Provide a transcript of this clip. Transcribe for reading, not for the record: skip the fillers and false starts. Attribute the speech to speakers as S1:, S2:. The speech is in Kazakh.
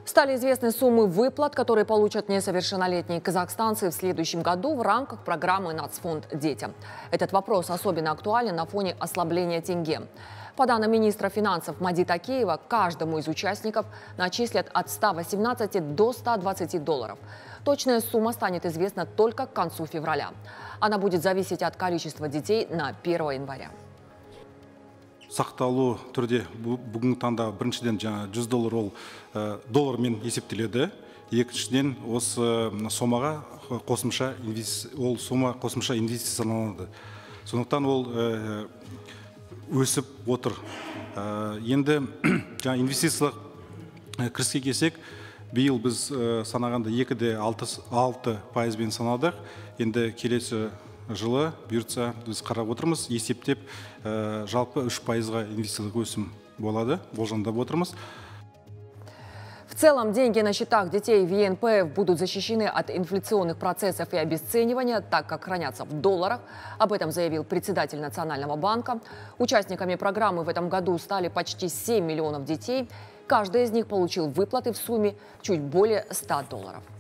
S1: Стали известны суммы выплат, которые получат несовершеннолетние казахстанцы в следующем году в рамках программы «Нацфонд детям». Этот вопрос особенно актуален на фоне ослабления тенге. По данным министра финансов Мади Такеева, каждому из участников начислят от 118 до 120 долларов. Точная сумма станет известна только к концу февраля. Она будет зависеть от количества детей на 1 января.
S2: Сақталу түрде бүгінгі таңда біріншіден жаңа $100 ол доллармен есептеледі. Екіншіден осы сомаға қосымша инвестицияланады. Сондықтан ол өсіп отыр. Енді жаңа инвестициялық кіріске келсек, биыл біз санағанда 2,6% санадық. Енді келесі жылы бұйыртса біз қарап отырмыз, есептеп жалпы 3%-ға инвестициялық өсім болады, болжамдап отырмыз.
S1: В целом, деньги на счетах детей в ЕНПФ будут защищены от инфляционных процессов и обесценивания, так как хранятся в долларах. Об этом заявил председатель Национального банка. Участниками программы в этом году стали почти 7 миллионов детей. Каждый из них получил выплаты в сумме чуть более $100.